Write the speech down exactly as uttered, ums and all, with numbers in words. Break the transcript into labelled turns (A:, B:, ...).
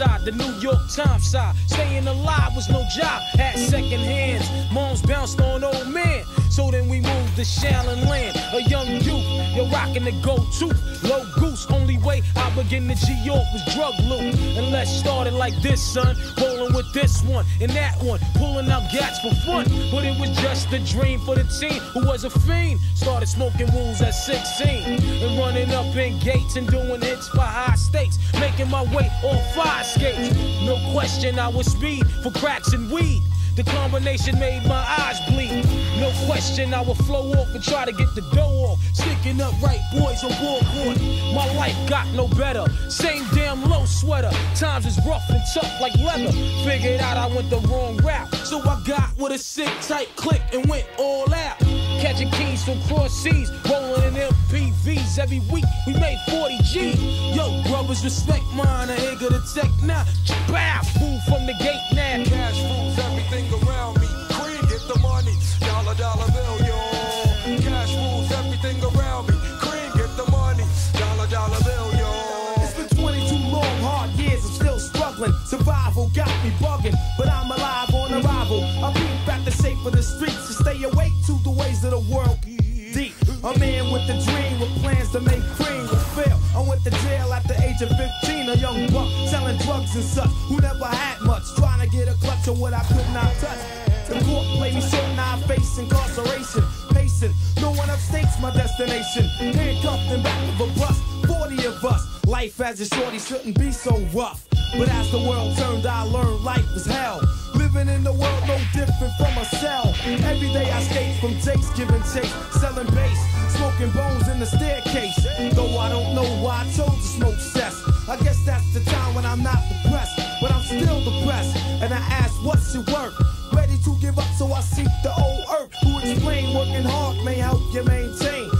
A: side, the New York Times side. Staying alive was no job, had second hands. Moms bounced on old man. So then we moved to Shaolin Land, a young youth, you're rocking the go-to. Low goose, only way I begin to G-York was drug loot. And let's start it like this, son, rolling with this one and that one, pulling out gats for fun. But it was just a dream for the teen who was a fiend. Started smoking wools at sixteen and running up in gates and doing hits for high stakes, making my way on fire skates. No question I was speed for cracks and weed. The combination made my eyes bleed. No question I would flow off and try to get the dough off. Sticking up right boys on board. My life got no better. Same damn low sweater. Times is rough and tough like leather. Figured out I went the wrong route. So I got with a sick tight click and went all out. Catching keys from cross seas, rolling in M P Vs. Every week we made forty G. Yo, brothers, respect mine. I ain't gonna tech now. Bow, fool from the gate now.
B: Cash rules everything around me. Cream, get the money. Dollar, dollar bill, yo. Cash rules everything around me. Cream, get the money. Dollar, dollar bill, yo.
C: It's been twenty-two long, hard years. I'm still struggling. Survival got me bugging, but I'm alive on arrival. I beat back the shape of the streets to stay awake to the ways of the world. Deep, a man with a dream with plans to make cream will fail. I went to jail at the age of fifteen, a young buck selling drugs and such, who never had much, trying to get a clutch on what I could not touch. The court played me short, now I face incarceration. Pacing, no one upstates my destination. Handcuffed in back of a bus, forty of us. Life as a shorty shouldn't be so rough. But as the world turned, I learned life was hell. Living in the world no different from a cell. Every day I skate from Jake's giving chase, selling bass, smoking bones in the staircase. Though I don't know why I chose to smoke cess. I guess that's the time when I'm not depressed, but I'm still depressed. And I ask, what's your work? Ready to give up, so I seek the old earth, who explain working hard may help you maintain